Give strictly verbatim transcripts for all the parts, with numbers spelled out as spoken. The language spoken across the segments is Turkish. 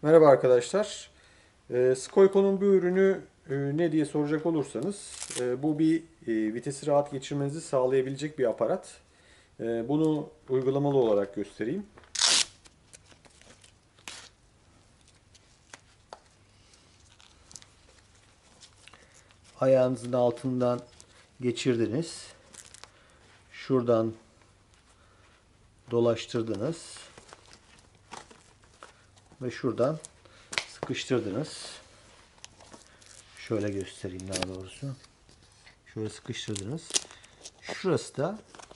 Merhaba arkadaşlar. E, Skoyko'nun bu ürünü e, ne diye soracak olursanız e, bu bir e, vitesi rahat geçirmenizi sağlayabilecek bir aparat. E, bunu uygulamalı olarak göstereyim. Ayağınızın altından geçirdiniz. Şuradan dolaştırdınız ve şuradan sıkıştırdınız. Şöyle göstereyim daha doğrusu. Şöyle sıkıştırdınız. Şurası da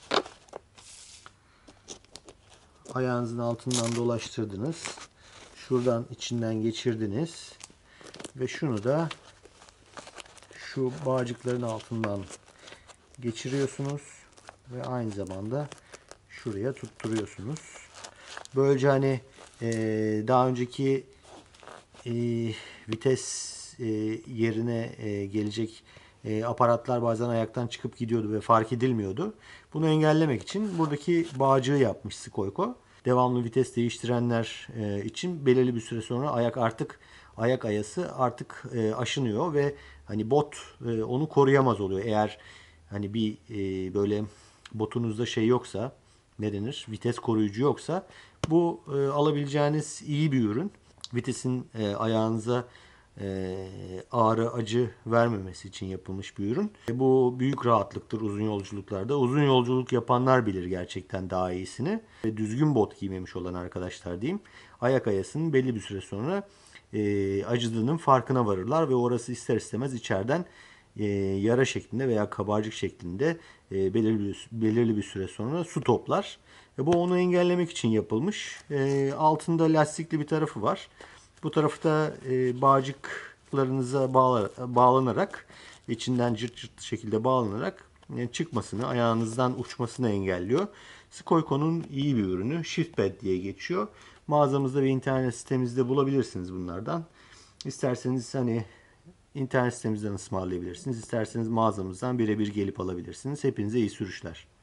ayağınızın altından dolaştırdınız. Şuradan içinden geçirdiniz. Ve şunu da şu bağcıkların altından geçiriyorsunuz. Ve aynı zamanda şuraya tutturuyorsunuz. Böylece hani e, daha önceki e, vites e, yerine e, gelecek e, aparatlar bazen ayaktan çıkıp gidiyordu ve fark edilmiyordu. Bunu engellemek için buradaki bağcığı yapmış Skoyko. Devamlı vites değiştirenler e, için belirli bir süre sonra ayak artık ayak ayası artık e, aşınıyor ve hani bot e, onu koruyamaz oluyor. Eğer hani bir e, böyle botunuzda şey yoksa, ne denir, vites koruyucu yoksa bu e, alabileceğiniz iyi bir ürün. Vitesin e, ayağınıza e, ağrı, acı vermemesi için yapılmış bir ürün. E, bu büyük rahatlıktır uzun yolculuklarda. Uzun yolculuk yapanlar bilir gerçekten daha iyisini. E, düzgün bot giymemiş olan arkadaşlar diyeyim. Ayak ayasının belli bir süre sonra e, acıdığının farkına varırlar ve orası ister istemez içeriden e, yara şeklinde veya kabarcık şeklinde e, belirli bir, belirli bir süre sonra su toplar. E, bu onu engellemek için yapılmış. E, altında lastikli bir tarafı var. Bu tarafı da e, bağcıklarınıza bağla, bağlanarak, içinden cırt cırt şekilde bağlanarak e, çıkmasını, ayağınızdan uçmasını engelliyor. Skoyko'nun iyi bir ürünü. ShiftPad diye geçiyor. Mağazamızda ve internet sitemizde bulabilirsiniz bunlardan. İsterseniz hani internet sitemizden ısmarlayabilirsiniz. İsterseniz mağazamızdan birebir gelip alabilirsiniz. Hepinize iyi sürüşler.